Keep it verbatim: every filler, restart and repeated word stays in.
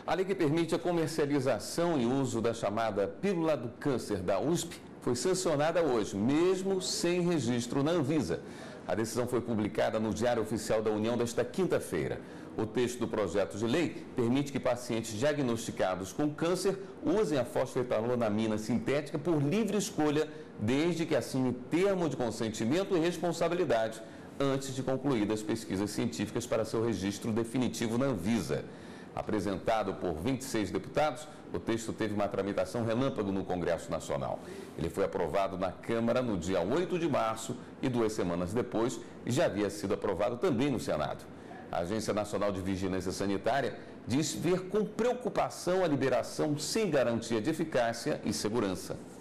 A lei que permite a comercialização e uso da chamada pílula do câncer da U S P foi sancionada hoje, mesmo sem registro na Anvisa. A decisão foi publicada no Diário Oficial da União desta quinta-feira. O texto do projeto de lei permite que pacientes diagnosticados com câncer usem a fosfetalonamina sintética por livre escolha, desde que assine termo de consentimento e responsabilidade antes de concluídas pesquisas científicas para seu registro definitivo na Anvisa. Apresentado por vinte e seis deputados, o texto teve uma tramitação relâmpago no Congresso Nacional. Ele foi aprovado na Câmara no dia oito de março e duas semanas depois já havia sido aprovado também no Senado. A Agência Nacional de Vigilância Sanitária diz ver com preocupação a liberação sem garantia de eficácia e segurança.